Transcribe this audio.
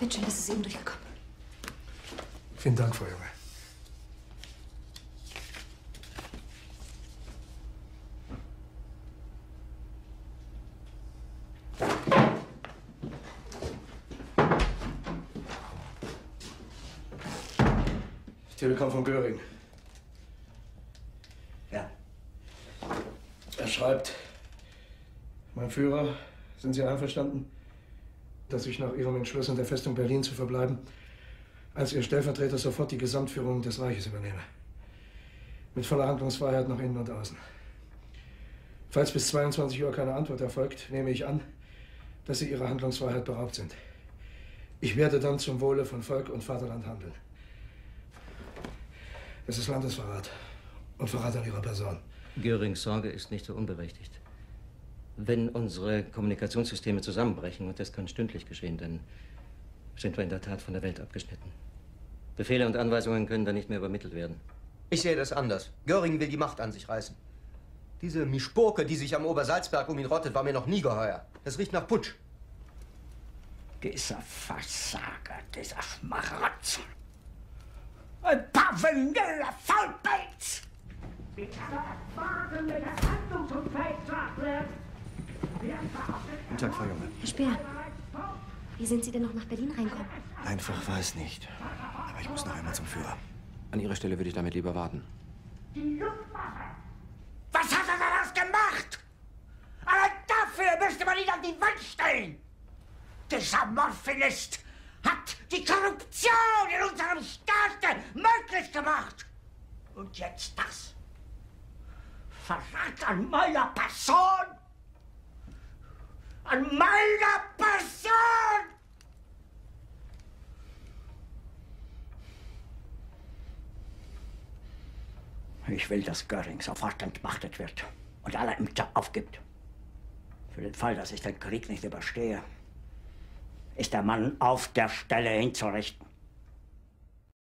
Wird schön, dass es eben durchgekommen. Vielen Dank, Frau Junge. Telegramm von Göring. Ja. Er schreibt: Mein Führer, sind Sie einverstanden, dass ich nach Ihrem Entschluss, in der Festung Berlin zu verbleiben, als Ihr Stellvertreter sofort die Gesamtführung des Reiches übernehme? Mit voller Handlungsfreiheit nach innen und außen. Falls bis 22 Uhr keine Antwort erfolgt, nehme ich an, dass Sie Ihrer Handlungsfreiheit beraubt sind. Ich werde dann zum Wohle von Volk und Vaterland handeln. Es ist Landesverrat und Verrat an Ihrer Person. Görings Sorge ist nicht so unberechtigt. Wenn unsere Kommunikationssysteme zusammenbrechen, und das kann stündlich geschehen, dann sind wir in der Tat von der Welt abgeschnitten. Befehle und Anweisungen können dann nicht mehr übermittelt werden. Ich sehe das anders. Göring will die Macht an sich reißen. Diese Mischpoke, die sich am Obersalzberg um ihn rottet, war mir noch nie geheuer. Das riecht nach Putsch. Dieser Versager, dieser Schmarotzer. Ein paar vanilla Faulpelz! Ich kann erwarten, wenn das handlungsunfähig wird. Guten Tag, Frau Junge. Herr Speer, wie sind Sie denn noch nach Berlin reinkommen? Einfach weiß nicht. Aber ich muss noch einmal zum Führer. An Ihrer Stelle würde ich damit lieber warten. Die Luftwaffe! Was hat er daraus gemacht? Allein dafür müsste man ihn an die Wand stellen! Dieser Morphinist hat die Korruption in unserem Staate möglich gemacht! Und jetzt das? Verrat an meiner Person! An meiner Person! Ich will, dass Göring sofort entmachtet wird und alle Ämter aufgibt. Für den Fall, dass ich den Krieg nicht überstehe, ist der Mann auf der Stelle hinzurichten.